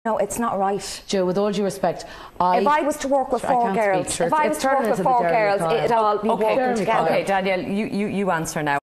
No, it's not right. Joe, with all due respect, if I was to work with four girls, it'd all be working together. Okay, Danielle, you answer now.